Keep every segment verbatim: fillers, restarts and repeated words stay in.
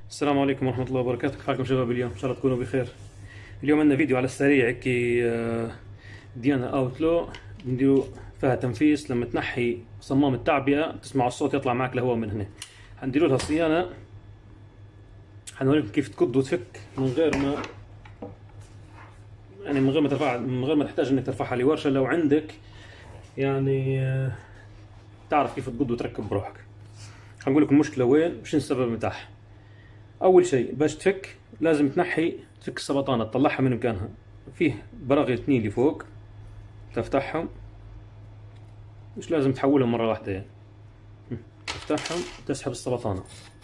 السلام عليكم ورحمة الله وبركاته، كيف حالكم شباب؟ اليوم إن شاء الله تكونوا بخير. اليوم عندنا فيديو على السريع كي آه، ديانا أوتلو نديرو فيها تنفيس. لما تنحي صمام التعبئة تسمع الصوت يطلع معك الهواء من هنا. حنديرو لها صيانة، حنوريكم كيف تكد وتفك من غير ما يعني من غير ما ترفع من غير ما تحتاج انك ترفعها لورشة. لو عندك يعني آه، تعرف كيف تقد وتركب بروحك. حنقول لكم المشكلة وين وشنو السبب متاعها. اول شيء باش تفك لازم تنحي تفك السبطانه، تطلعها من مكانها. فيه براغي اثنين اللي فوق تفتحهم، مش لازم تحولهم مره واحده يعني. تفتحهم تسحب السبطانه،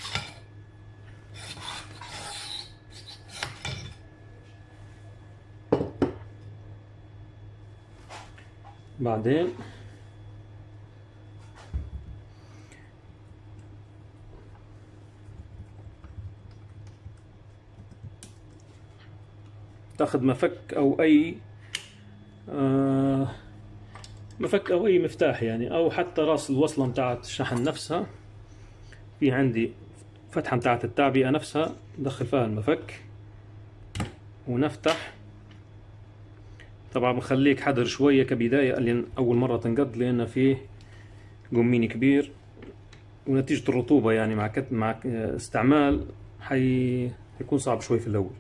بعدين تاخذ مفك او اي آه مفك او اي مفتاح يعني، او حتى راس الوصله متاعت الشحن نفسها. في عندي فتحه متاعت التعبئه نفسها، ندخل فيها المفك ونفتح. طبعا بخليك حذر شويه كبدايه لان اول مره تنقض، لان فيه قميني كبير ونتيجة الرطوبة يعني مع كت... مع استعمال حي... حيكون صعب شوي في الأول.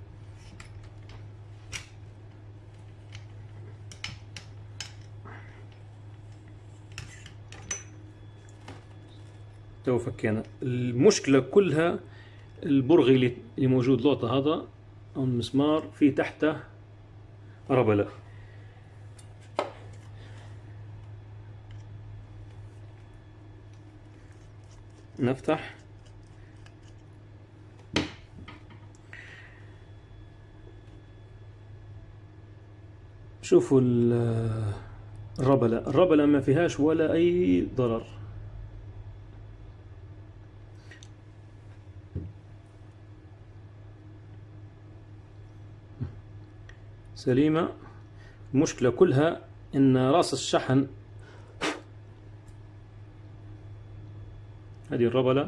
تو فكينا. المشكلة كلها البرغي اللي, اللي موجود لوطة هذا أو المسمار في تحته ربلة. نفتح شوفوا الربلة الربلة ما فيهاش ولا أي ضرر. سليمة. المشكلة كلها إن راس الشحن، هذه الربلة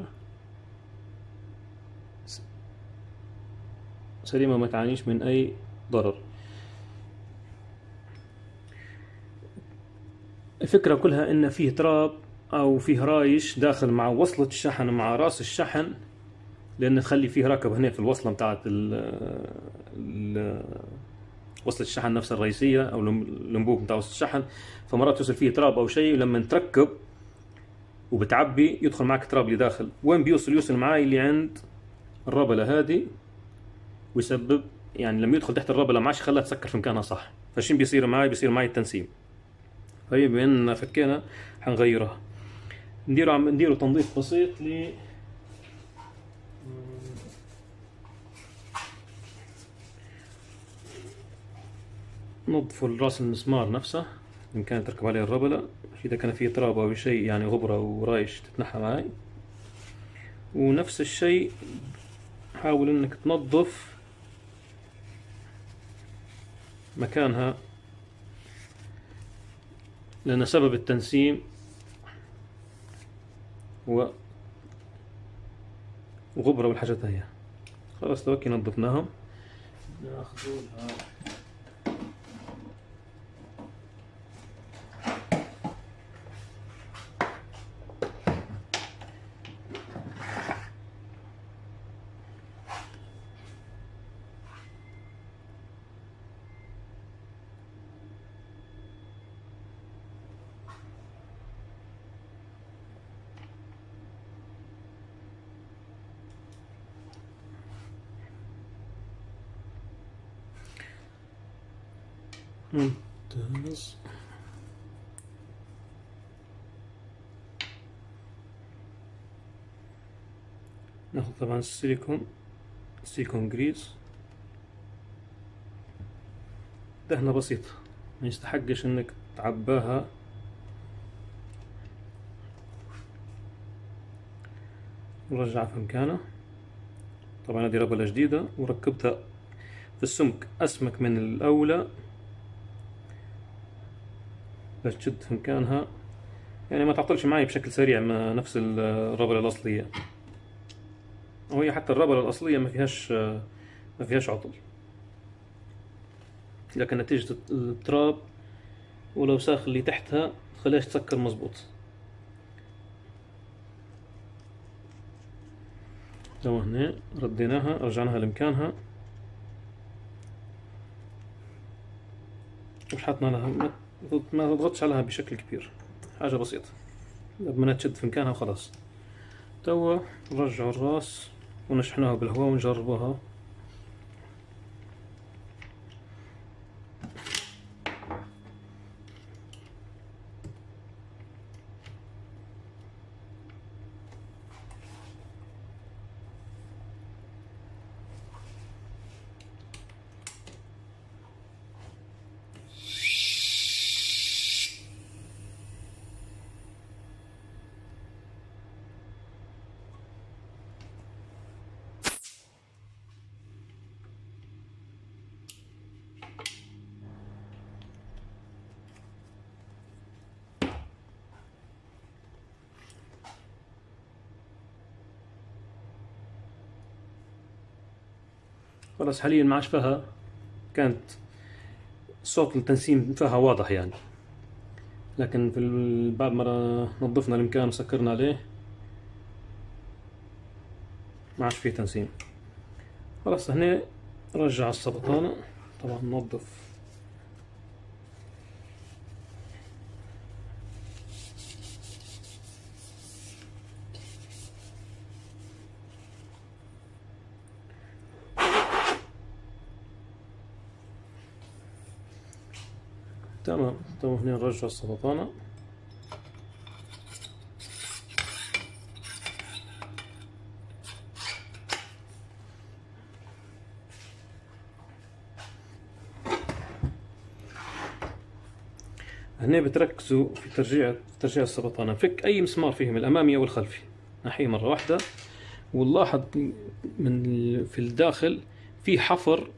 سليمة ما تعانيش من أي ضرر. الفكرة كلها إن فيه تراب أو فيه رايش داخل مع وصلة الشحن مع راس الشحن، لأن تخلي فيه ركب هنا في الوصلة متاعت ال وصلة الشحن نفسها الرئيسية أو الأنبوب متاع وصلة الشحن. فمرات يوصل فيه تراب أو شيء، لما تركب وبتعبي يدخل معك تراب اللي داخل. وين بيوصل؟ يوصل معاي اللي عند الربلة هذه، ويسبب يعني لما يدخل تحت الربلة ما عادش خلاها تسكر في مكانها صح. فشين بيصير معاي؟ بيصير معاي التنسيم. طيب بما اننا فكينا حنغيرها. نديرو عم نديرو تنظيف بسيط ل نظفوا راس المسمار نفسه إن كان تركب عليه الربلة. إذا كان فيه تراب أو شيء يعني غبرة ورايش تتنحى معي. ونفس الشيء حاول إنك تنظف مكانها، لأن سبب التنسيم هو غبرة والحاجات هي. خلاص توكي نظفناهم. ناخذوا ممتاز. ناخذ طبعا السيليكون السيليكون جريس، دهنة بسيطة ما يستحقش انك تعباها. نرجعها في مكانها. طبعا هذه ربلة جديدة وركبتها في السمك أسمك من الأولى باش تشد في مكانها، يعني ما تعطلش معي بشكل سريع ما نفس الربلة الأصلية. وهي حتى الربلة الأصلية ما فيهاش ما فيهاش عطل، لكن نتيجة التراب والأوساخ اللي تحتها تخليهاش تسكر مزبوط. تو هنا رديناها رجعناها لمكانها، مش حطنا لها، ما تضغطش عليها بشكل كبير، حاجة بسيطة لما تشد في مكانها وخلاص. توا نرجعوا الراس ونشحنوها بالهواء ونجربوها. خلاص حاليا ما عادش فيها، كانت صوت التنسيم فيها واضح يعني، لكن في بعد ما نظفنا المكان وسكرنا عليه ما عادش فيه تنسيم. خلاص هنا نرجع السبطانة، طبعا ننظف تمام. تو هنا نرجع السبطانة، هنا بتركزوا في ترجيع في ترجيع السبطانة، فك أي مسمار فيهم الأمامي أو الخلفي ناحية مرة واحدة، ونلاحظ من في الداخل في حفر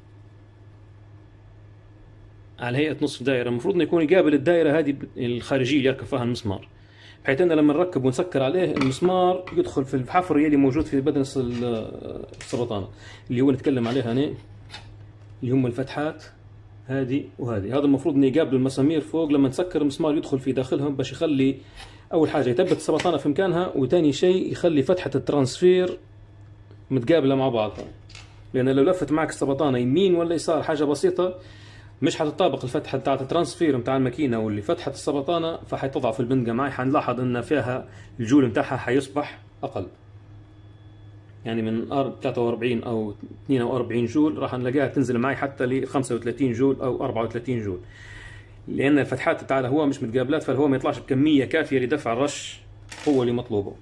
على هيئة نصف دائرة، المفروض انه يكون يقابل الدائرة هذه الخارجية اللي يركب فيها المسمار، بحيث انه لما نركب ونسكر عليه المسمار يدخل في الحفر اللي موجود في بدن السبطانة اللي هو نتكلم عليها هنا، اللي هم الفتحات هذه وهذه. هذا المفروض انه يقابل المسامير فوق لما نسكر المسمار يدخل في داخلهم، باش يخلي اول حاجة يثبت السبطانة في مكانها، وثاني شيء يخلي فتحة الترانسفير متقابلة مع بعضها، لان لو لفت معك السبطانة يمين ولا يسار حاجة بسيطة مش حتطابق الفتحه بتاعت الترانسفير بتاع الماكينه واللي فتحه السبطانه، فحتضعف البندقه معي، حنلاحظ ان فيها الجول بتاعها حيصبح اقل، يعني من ثلاثة وأربعين او اثنين وأربعين جول راح نلاقيها تنزل معي حتى ل خمسة وثلاثين جول او أربعة وثلاثين جول، لان الفتحات بتاع الهواء مش متقابلات، فالهواء ما يطلعش بكميه كافيه لدفع الرش هو اللي مطلوبه.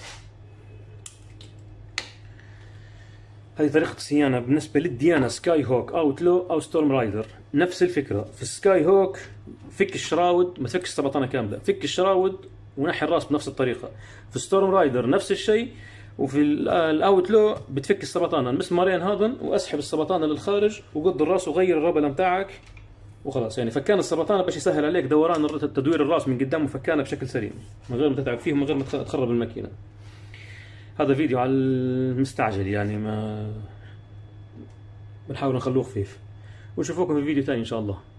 هذه طريقة الصيانة بالنسبة للديانة سكاي هوك اوتلو او ستورم رايدر. نفس الفكرة في السكاي هوك، فك الشراود، ما تفكش السبطانة كاملة، فك الشراود ونحي الراس بنفس الطريقة. في ستورم رايدر نفس الشيء، وفي الاوتلو بتفك السبطانة المسمارين هذن واسحب السبطانة للخارج وقض الراس وغير الربلة متاعك وخلاص. يعني فكان السبطانة باش يسهل عليك دوران تدوير الراس من قدام، وفكانه بشكل سليم من غير ما تتعب فيه ومن غير ما تخرب الماكينة. هذا فيديو على المستعجل يعني، ما بنحاول نخلوه خفيف، ونشوفوكم في فيديو ثاني ان شاء الله.